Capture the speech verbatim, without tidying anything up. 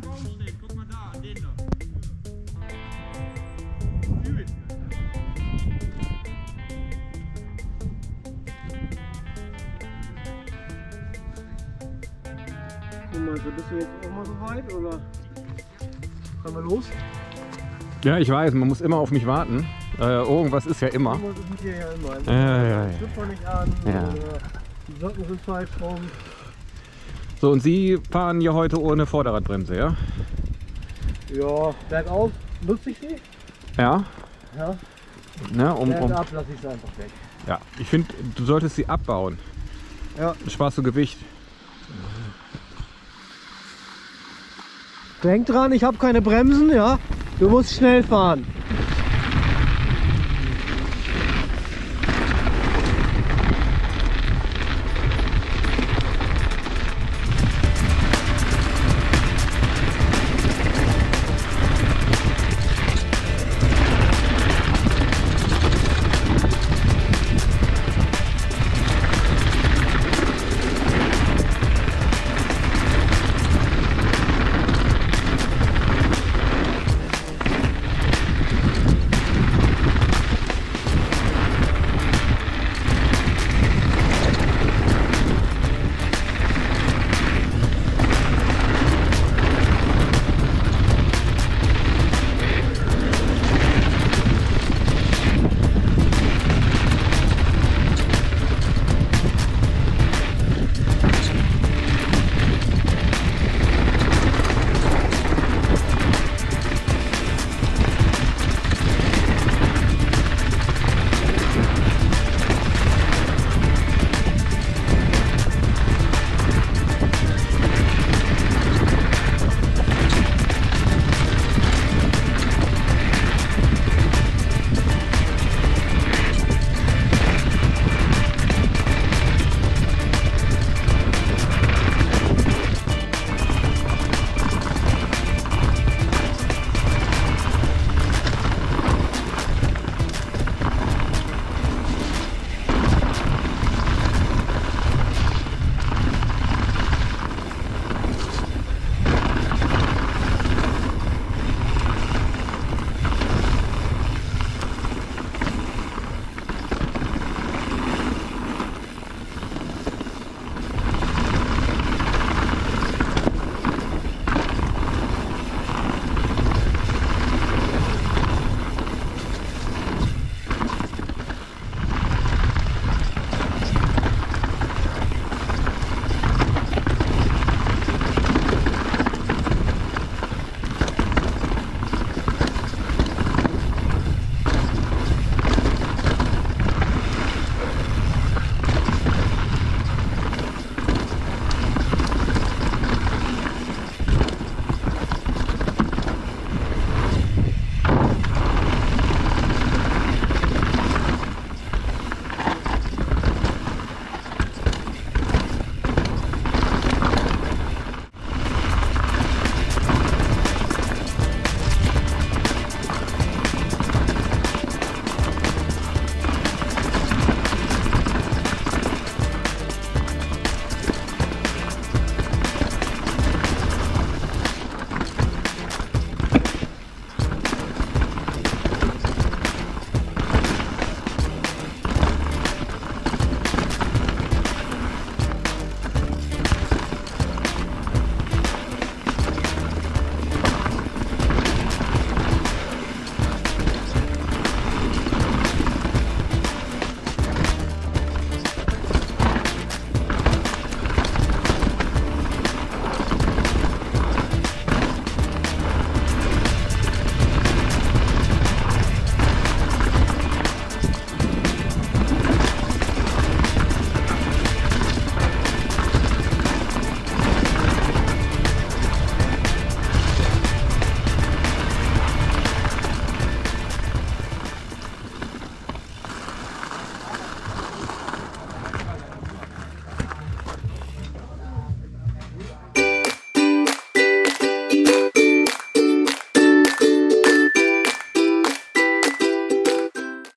rumstehen. Guck mal da, an den da. Guck mal, bist du jetzt auch mal so weit oder? Können wir los? Ja, ich weiß, man muss immer auf mich warten. Äh, irgendwas ist ja immer. Das ist hier ja immer. Ja, ja, ja. Schlüpfer nicht an, Ja. oder die Socken sind falsch rum. So, und Sie fahren ja heute ohne Vorderradbremse, ja? Ja, bergauf nutze ich sie. Ja. Ja. Ne, um, um, Bergab lasse ich sie einfach weg. ja. Ich finde, du solltest sie abbauen. Ja. Sparst du Gewicht. Denk dran, ich habe keine Bremsen, ja. Du musst schnell fahren.